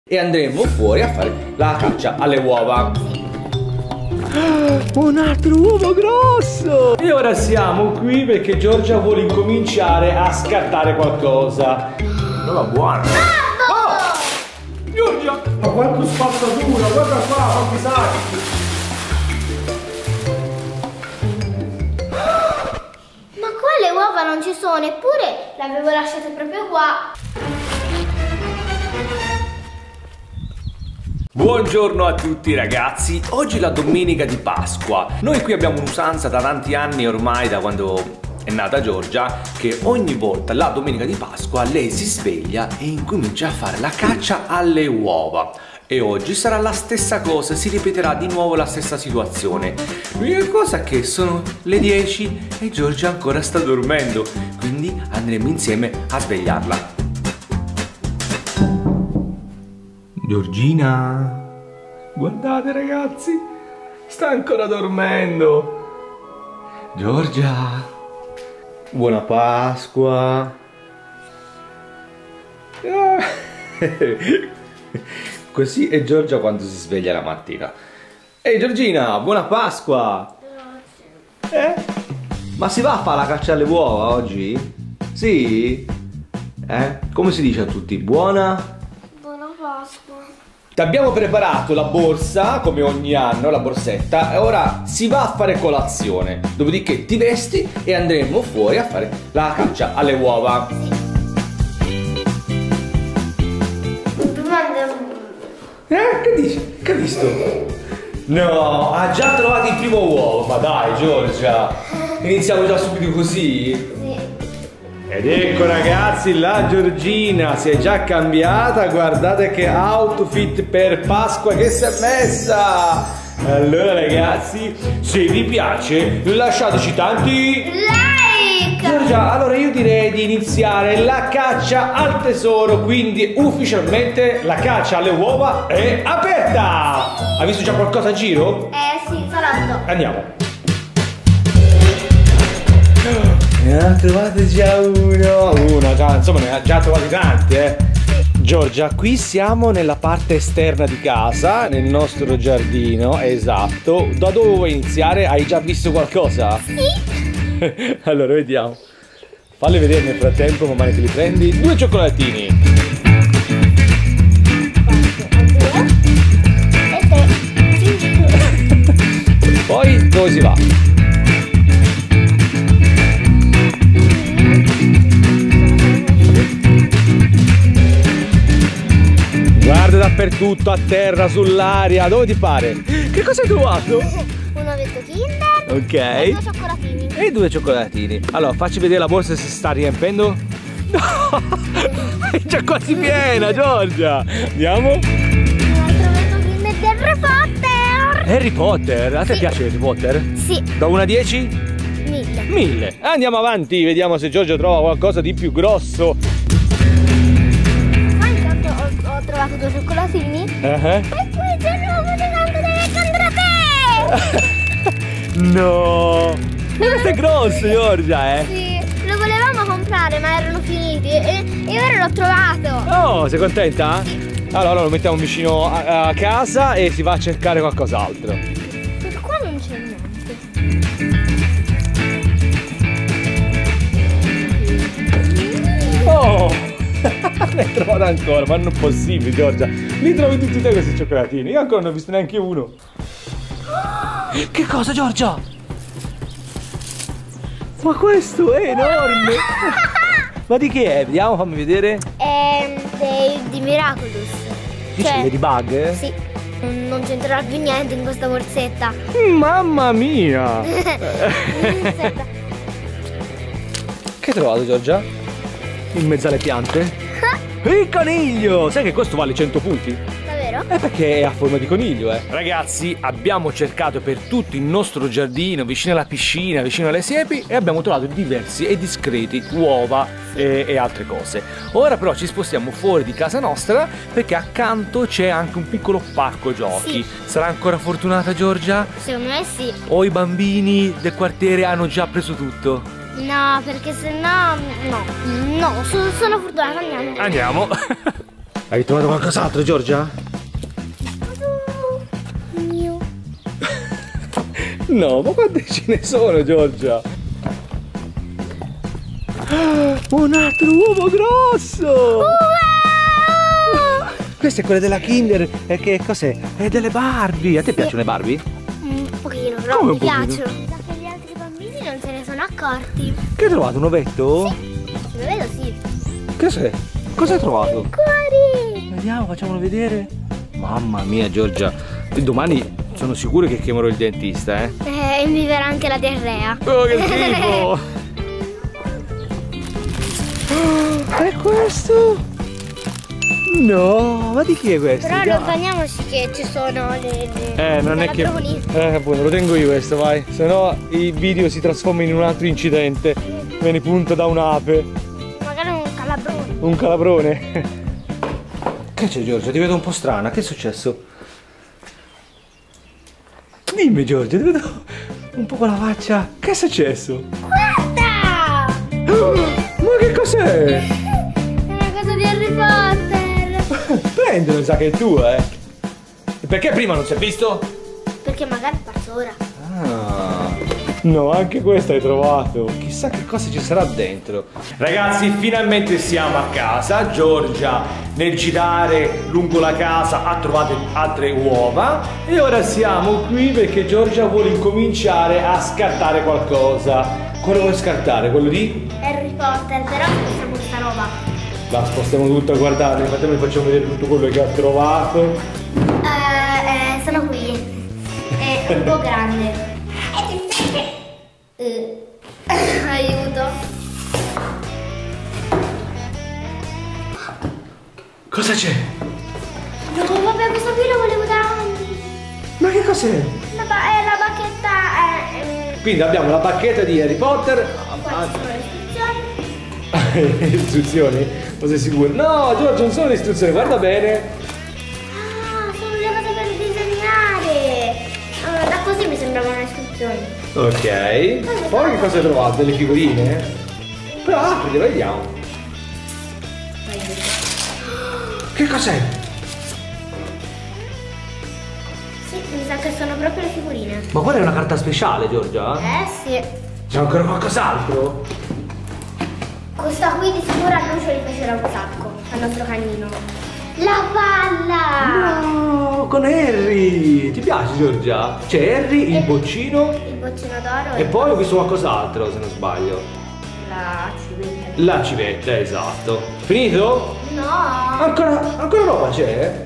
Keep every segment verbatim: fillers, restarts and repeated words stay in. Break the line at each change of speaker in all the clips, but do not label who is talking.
e andremo fuori a fare la caccia alle uova. Un altro uovo grosso! E ora siamo qui perché Giorgia vuole incominciare a scartare qualcosa. Roba buona! Oh! Giorgia! Ma quanto spazzatura! Guarda qua, quanti sacchi!
Ma qua le uova non ci sono, eppure le avevo lasciate proprio qua.
Buongiorno a tutti ragazzi, oggi è la domenica di Pasqua. Noi qui abbiamo un'usanza da tanti anni ormai, da quando è nata Giorgia, che ogni volta la domenica di Pasqua lei si sveglia e incomincia a fare la caccia alle uova. E oggi sarà la stessa cosa, si ripeterà di nuovo la stessa situazione. L'unica cosa è che sono le dieci e Giorgia ancora sta dormendo, quindi andremo insieme a svegliarla. Giorgina, guardate ragazzi, sta ancora dormendo. Giorgia, buona Pasqua. Così è Giorgia quando si sveglia la mattina. Ehi Giorgina, buona Pasqua. Eh? Ma si va a fare la caccia alle uova oggi? Sì? Eh? Come si dice a tutti? Buona?
Pasqua.
Ti abbiamo preparato la borsa, come ogni anno, la borsetta, e ora si va a fare colazione. Dopodiché ti vesti e andremo fuori a fare la caccia alle uova. Eh, che dici? Che hai visto? No, ha già trovato il primo uovo, ma dai Giorgia, iniziamo già subito così? Ed ecco ragazzi, la Giorgina si è già cambiata, guardate che outfit per Pasqua che si è messa! Allora ragazzi, se vi piace lasciateci tanti
like!
Giorgia, allora io direi di iniziare la caccia al tesoro, quindi ufficialmente la caccia alle uova è aperta! Hai visto già qualcosa a giro?
Eh sì, salotto.
Andiamo! Ne ha trovate già uno, uno, insomma ne ha già trovati tanti, eh. Giorgia, qui siamo nella parte esterna di casa, nel nostro giardino, esatto. Da dove vuoi iniziare? Hai già visto qualcosa?
Sì.
Allora, vediamo. Falli vedere nel frattempo, man mano che li prendi. Due cioccolatini.
E tre.
Poi, dove si va? Guarda dappertutto, a terra, sull'aria, dove ti pare? Che cosa hai trovato?
Un ovetto Kinder.
Ok.
E due cioccolatini.
E due cioccolatini. Allora, facci vedere la borsa se si sta riempendo. No! È già quasi piena, Giorgia. Andiamo.
Un altro ovetto Kinder di Harry Potter.
Harry Potter? A te
Sì.
piace Harry Potter?
Sì.
Da uno a dieci?
Mille.
Mille. Andiamo avanti, vediamo se Giorgia trova qualcosa di più grosso.
Ho trovato due cioccolatini.
Uh-huh.
E qui c'è il nuovo gigante deve andare.
No! Ma questo è grosso, Giorgia, eh?
Sì, lo volevamo comprare ma erano finiti e, e ora l'ho trovato.
Oh, sei contenta?
Sì.
Allora lo mettiamo vicino a, a casa e si va a cercare qualcos'altro.
Per qua non c'è niente.
Oh! Ne hai trovato ancora, ma non è possibile Giorgia. Li trovi tutti te questi cioccolatini. Io ancora non ho visto neanche uno. Che cosa Giorgia? Ma questo è enorme. Ma di che è? Vediamo, fammi vedere.
È dei, di Miraculous.
Dici
Cioè,
Ladybug?
sì, non, non c'entrerà più niente in questa borsetta.
Mamma mia.
Aspetta.
Che hai trovato Giorgia? In mezzo alle piante? Il coniglio! Sai che questo vale cento punti?
Davvero?
È perché è a forma di coniglio, eh. Ragazzi, abbiamo cercato per tutto il nostro giardino, vicino alla piscina, vicino alle siepi, e abbiamo trovato diversi e discreti uova e, e altre cose. Ora però ci spostiamo fuori di casa nostra perché accanto c'è anche un piccolo parco giochi.
Sì.
Sarà ancora fortunata Giorgia?
Secondo me sì.
O i bambini del quartiere hanno già preso tutto?
No, perché se no... No, no, sono, sono fortunata, andiamo.
Andiamo. Hai trovato qualcos'altro, Giorgia?
Mio.
No, ma quante ce ne sono, Giorgia? Un altro uovo grosso!
Wow!
Questa è quella della Kinder. E che cos'è? È delle Barbie. A te piacciono le Barbie?
Un pochino, però
Come
mi
un pochino?
piacciono. Mi sa che gli altri bambini non se ne sono accorti.
Che hai trovato? Un ovetto?
Sì, lo vedo, sì.
Cos'è? Cosa hai trovato?
Cuori!
Vediamo, facciamolo vedere. Mamma mia, Giorgia. Domani sono sicuro che chiamerò il dentista, eh?
Eh, e mi verrà anche la diarrea.
Oh, che schifo! È questo? No, ma di chi è questo?
Però
Dai.
allontaniamoci che ci sono le... le
Eh, non è che...
calabroni.
Eh, buono, lo tengo io questo, vai. Se no i video si trasformano in un altro incidente. Me ne punta da un'ape.
Magari un calabrone.
Un calabrone. Che c'è, Giorgia? Ti vedo un po' strana. Che è successo? Dimmi, Giorgia, ti vedo un po' con la faccia. Che è successo?
Guarda!
Ma che cos'è?
È una cosa di Harry Potter.
Prendilo, mi sa che è tua, eh. E perché prima non si è visto?
Perché magari è parso ora.
Ah. No, anche questo hai trovato. Chissà che cosa ci sarà dentro. Ragazzi, finalmente siamo a casa. Giorgia, nel girare lungo la casa, ha trovato altre uova. E ora siamo qui perché Giorgia vuole incominciare a scartare qualcosa. Quello vuoi scartare? Quello di?
Harry Potter, però facciamo questa roba.
La spostiamo tutta, guardate, nel frattempo vi facciamo vedere tutto quello che ha trovato.
Eh, eh, sono qui. È un po' grande. Eh, aiuto.
Cosa c'è?
No, vabbè, questo qui lo volevo da anni.
Ma che cos'è?
La, ba- è la bacchetta. Eh, ehm,
Quindi abbiamo la bacchetta di Harry Potter.
qua ci sono le istruzioni.
Istruzioni? Non sei sicuro? No, Giorgio, non sono le istruzioni, guarda bene.
Ah, sono le cose per disegnare. Allora, da così mi sembravano le istruzioni.
Ok. Poi che cosa hai trovato? Delle figurine? Però apri, vediamo. Che cos'è?
Sì, mi sa che sono proprio le figurine.
Ma quella è una carta speciale, Giorgia?
Eh sì.
C'è ancora qualcos'altro?
Questa qui di sicuro a Lucio gli piacerà un sacco, al nostro cagnino. La palla!
No, con Harry! Ti piace, Giorgia? C'è Harry, il boccino.
Il boccino d'oro
E poi ho visto qualcos'altro, se non sbaglio.
la civetta.
La civetta, esatto. Finito?
No!
Ancora, ancora roba c'è?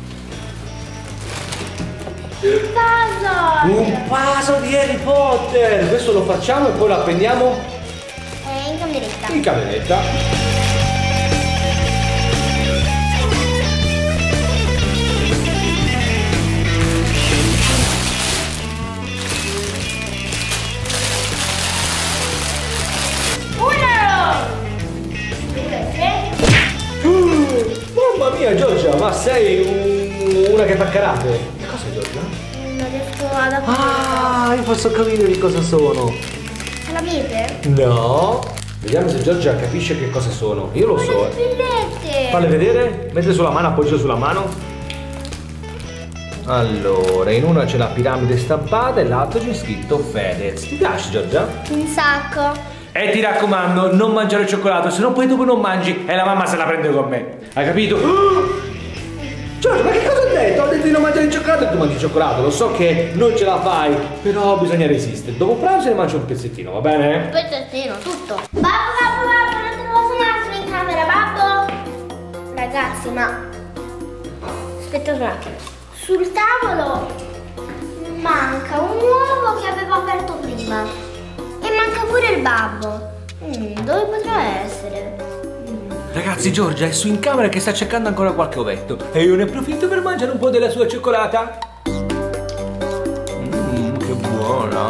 Il puzzle!
Un puzzle di Harry Potter! Questo lo facciamo e poi lo appendiamo
È in cameretta.
in cameretta. Mamma mia, Giorgia, ma sei un- una che fa karate? Che cosa è, Giorgia?
Non riesco ad aprire.
Ah, io posso capire di cosa sono.
È la miepe?
No. Vediamo se Giorgia capisce che cosa sono. Io lo so,
Le
eh.
spillette!
Falle vedere. Mettile sulla mano, appoggia sulla mano. Allora, in una c'è la piramide stampata e l'altro c'è scritto Fedez. Ti piace, Giorgia?
Un sacco.
E ti raccomando, non mangiare il cioccolato, se no poi dopo non mangi e la mamma se la prende con me. Hai capito? Giorgia, ma che cosa ho detto? Ho detto di non mangiare il cioccolato e tu mangi il cioccolato. Lo so che non ce la fai, però bisogna resistere. Dopo pranzo ne mangio un pezzettino, va bene?
Pezzettino, tutto. Babbo, babbo, babbo, non trovo un altro in camera, babbo. Ragazzi, ma aspettate un attimo. Sul tavolo manca un uovo che avevo aperto prima. E manca pure il babbo. Mm, dove potrà essere? Mm.
Ragazzi, Giorgia è su in camera che sta cercando ancora qualche ovetto. E io ne approfitto per mangiare un po' della sua cioccolata. Mmm, che buona.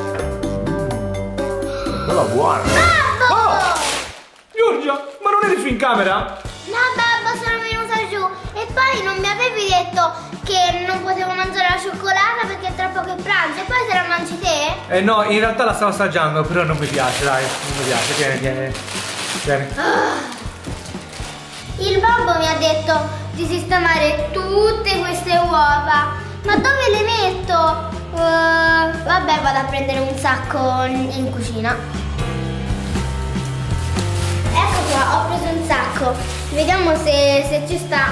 Bella buona.
Babbo!
Oh! Giorgia, ma non eri su in camera?
No, babbo, sono venuta giù. E poi non mi avevi detto che non potevo mangiare la cioccolata perché è troppo che pranzo. E poi te la mangi te?
Eh no, in realtà la stavo assaggiando, però non mi piace, dai, non mi piace. Vieni, vieni. Vieni.
Il babbo mi ha detto di sistemare tutte queste uova. Ma dove le metto? Uh, vabbè, vado a prendere un sacco in cucina. Ecco qua, ho preso un sacco. Vediamo se, se ci sta.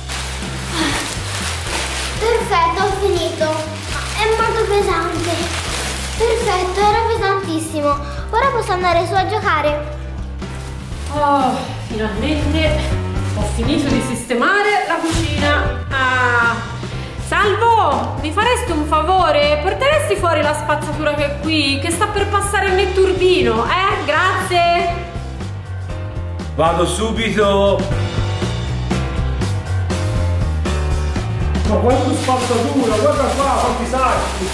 Perfetto, ho finito. È molto pesante. Perfetto, era pesantissimo. Ora posso andare su a giocare.
Oh, finalmente ho finito di sistemare la cucina. Ah. Salvo, mi faresti un favore? Porteresti fuori la spazzatura che è qui, che sta per passare il netturbino, eh? Grazie.
Vado subito.
Ma quanto spazzatura, guarda qua, quanti sacchi.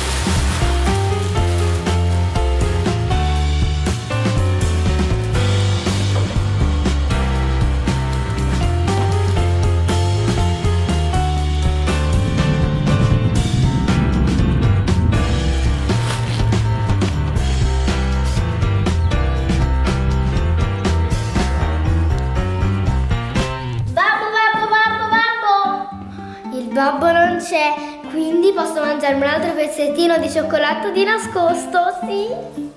Babbo non c'è, quindi posso mangiarmi un altro pezzettino di cioccolato di nascosto, sì?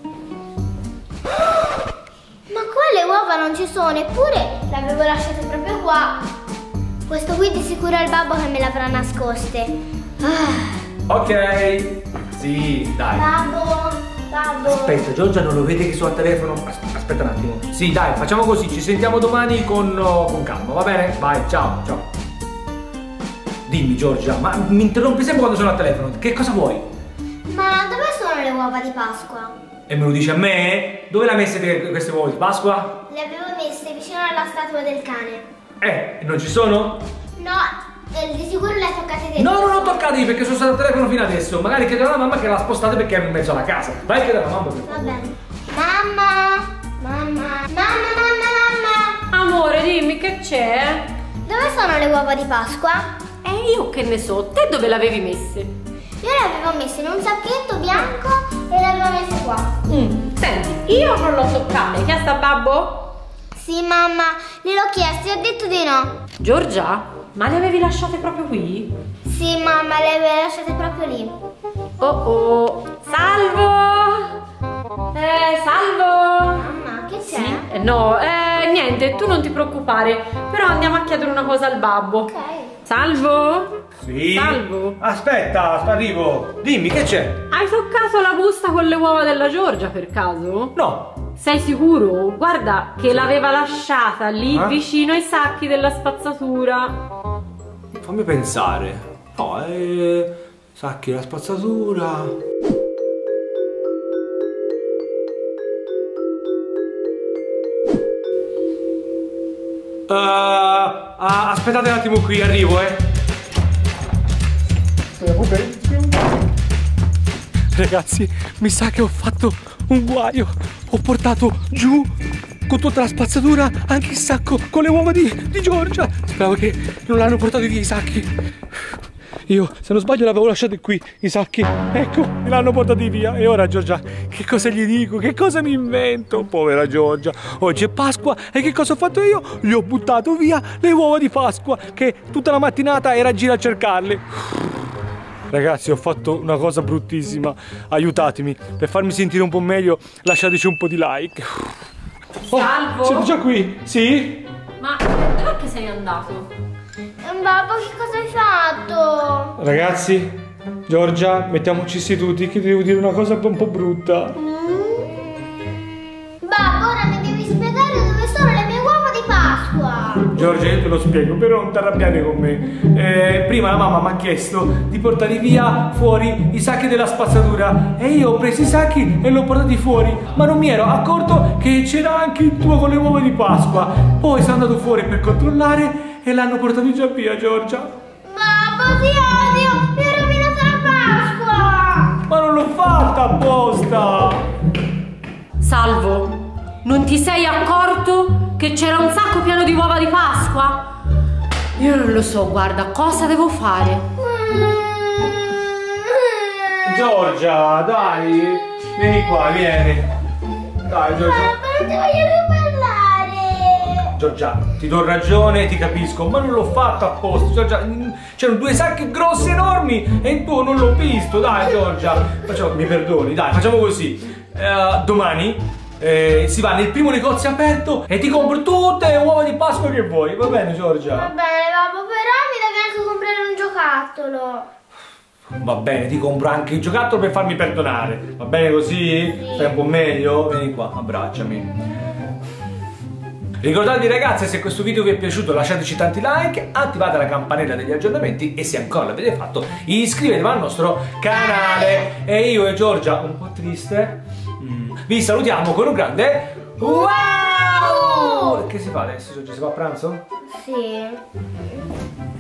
Ma qua le uova non ci sono, eppure le avevo lasciate proprio qua. Questo qui di sicuro è il babbo che me le avrà nascoste. Ah.
Ok, sì, dai.
Babbo, babbo.
Aspetta, Giorgia non lo vede che sono al telefono? Aspetta un attimo. Sì, dai, facciamo così, ci sentiamo domani con, con calma, va bene? Vai, ciao, ciao. Dimmi Giorgia, ma mi interrompi sempre quando sono al telefono, che cosa vuoi?
Ma dove sono le uova di Pasqua?
E me lo dici a me? Dove le hai messe te, queste uova di Pasqua?
Le avevo messe vicino alla statua del cane.
Eh, non ci sono?
No, eh, di sicuro le hai toccate te.
No, non ho toccati perché sono stato al telefono fino adesso. Magari chiedo alla mamma che l'ha spostate perché è in mezzo alla casa. Vai a chiedere alla mamma per
Va
favore.
bene. Mamma, mamma, mamma, mamma, mamma.
Amore, dimmi che c'è?
Dove sono le uova di Pasqua?
E io che ne so, te dove le avevi messe?
Io le avevo messe in un sacchetto bianco e le avevo messe qua.
Mm, senti, io non l'ho toccate. Chi è sta babbo?
Sì, mamma, gliel'ho chiesto e ha detto di no.
Giorgia, ma le avevi lasciate proprio qui?
Sì, mamma, le avevo lasciate proprio lì.
Oh oh, salvo! Eh, salvo!
Mamma, che c'è?
Sì, eh, no, eh, niente, tu non ti preoccupare, però andiamo a chiedere una cosa al babbo.
Ok.
Salvo?
Sì?
Salvo?
Aspetta, arrivo. Dimmi, che c'è?
Hai toccato la busta con le uova della Giorgia per caso?
No.
Sei sicuro? Guarda che l'aveva lasciata lì
Ah?
vicino ai sacchi della spazzatura.
Fammi pensare. No, eh... sacchi della spazzatura. Uh, ah, aspettate un attimo qui, arrivo, eh. Ragazzi, mi sa che ho fatto un guaio. Ho portato giù con tutta la spazzatura anche il sacco con le uova di, di Giorgia. Speravo che non l'hanno portato via i sacchi. Io, se non sbaglio, l'avevo lasciato qui, i sacchi. Ecco, me l'hanno portati via. E ora, Giorgia, che cosa gli dico? Che cosa mi invento? Povera Giorgia. Oggi è Pasqua e che cosa ho fatto io? Gli ho buttato via le uova di Pasqua, che tutta la mattinata era a giro a cercarle. Ragazzi, ho fatto una cosa bruttissima. Aiutatemi. Per farmi sentire un po' meglio, lasciateci un po' di like.
Salvo?
Oh, siete già qui? Sì?
Ma dov'è che sei andato?
Babbo, che cosa hai fatto?
Ragazzi, Giorgia, mettiamoci seduti che devo dire una cosa un po' brutta.
Babbo, ora mi devi spiegare dove sono le mie uova di Pasqua.
Giorgia, io te lo spiego, però non ti arrabbiare con me.
Eh, prima la mamma mi ha chiesto di portare via fuori i sacchi della spazzatura e io ho preso i sacchi e li ho portati fuori, ma non mi ero accorto che c'era anche il tuo con le uova di Pasqua. Poi sono andato fuori per controllare e l'hanno portato già via, Giorgia.
Babbo, ti odio, mi hai rovinato la Pasqua.
Ma non l'ho fatta apposta.
Salvo, non ti sei accorto che c'era un sacco pieno di uova di Pasqua? Io non lo so, guarda, cosa devo fare?
Giorgia, dai, vieni qua, vieni. Dai, Giorgia.
Babbo, non ti voglio più parlare.
Giorgia, ti do ragione, ti capisco, ma non l'ho fatto apposta. Giorgia, c'erano due sacchi grossi enormi e il tuo non l'ho visto. Dai Giorgia, facciamo, mi perdoni, dai, facciamo così. Uh, domani eh, si va nel primo negozio aperto e ti compro tutte le uova di Pasqua che vuoi, va bene Giorgia?
Va bene babbo, però mi devi anche comprare un giocattolo.
Va bene, ti compro anche il giocattolo per farmi perdonare, va bene così?
Sì.
Stai un po' meglio? Vieni qua, abbracciami. Ricordatevi ragazzi, se questo video vi è piaciuto lasciateci tanti like, attivate la campanella degli aggiornamenti e se ancora l'avete fatto iscrivetevi al nostro canale. E io e Giorgia, un po' triste, mm, vi salutiamo con un grande wow! Che si fa adesso Giorgia? Si va a pranzo?
Sì.